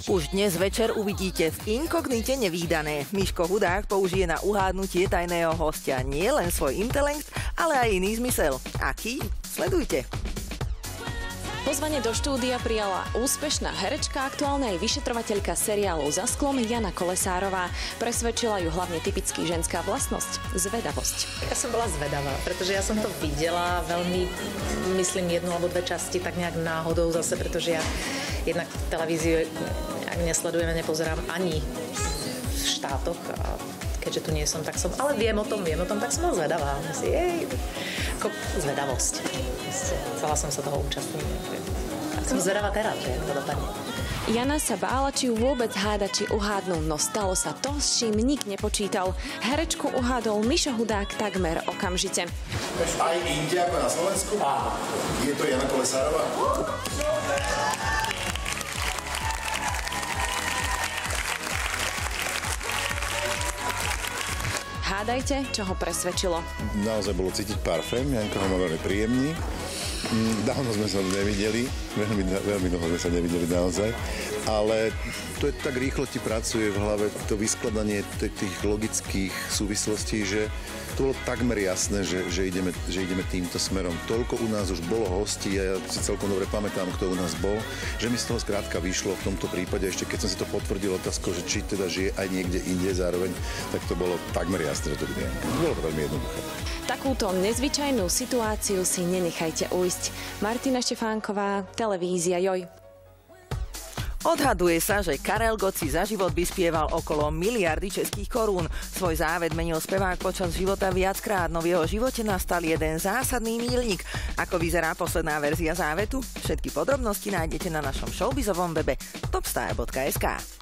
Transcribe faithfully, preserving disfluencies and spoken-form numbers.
Už dnes večer uvidíte v inkognite nevídané. Miško Hudák použije na uhádnutie tajného hostia nielen svoj intelekt, ale aj iný zmysel. Aký? Sledujte. Pozvanie do štúdia prijala úspešná herečka, aktuálne aj vyšetrovateľka seriálu Za sklom Jana Kolesárová. Presvedčila ju hlavne typicky ženská vlastnosť, zvedavosť. Ja som bola zvedavá, pretože ja som to videla veľmi, myslím, jednu alebo dve časti tak nejak náhodou zase, pretože ja jednak televíziu ak nesledujem, nepozerám ani v štátoch a keďže tu nie som, tak som, ale viem o tom, viem o tom, tak som bola zvedavá. Myslím, jej, ako zvedavosť. Chcela som sa toho účastniť. A som zvedavá teraz, že to dopadne. Jana sa bála, či ju vôbec háda, či uhádnu, no stalo sa to, s čím nik nepočítal. Herečku uhádol Mišo Hudák takmer okamžite. Aj inde ako na Slovensku? Áno. Je to Jana Kolesárová? Hádajte, čo ho presvedčilo. Naozaj bolo cítiť parfém, Janko ho má veľmi príjemný. Dávno sme sa nevideli, veľmi, veľmi dlho sme sa nevideli naozaj, ale to je tak rýchlo ti pracuje v hlave to vyskladanie tých logických súvislostí, že to bolo takmer jasné, že, že, ideme, že ideme týmto smerom. Toľko u nás už bolo hostí a ja si celkom dobre pamätám, kto u nás bol, že mi z toho skrátka vyšlo v tomto prípade, ešte keď som si to potvrdil otázkou, že či teda žije aj niekde inde zároveň, tak to bolo takmer jasné, že to bude. Bolo to veľmi jednoduché. Takúto nezvyčajnú situáciu si nenechajte ujsť. Martina Štefánková, televízia Joj. Odhaduje sa, že Karel Gott si za život vyspieval okolo miliardy českých korún. Svoj závet menil spevák počas života viackrát, no v jeho živote nastal jeden zásadný míľnik. Ako vyzerá posledná verzia závetu? Všetky podrobnosti nájdete na našom showbizovom webe topstar bodka es ká.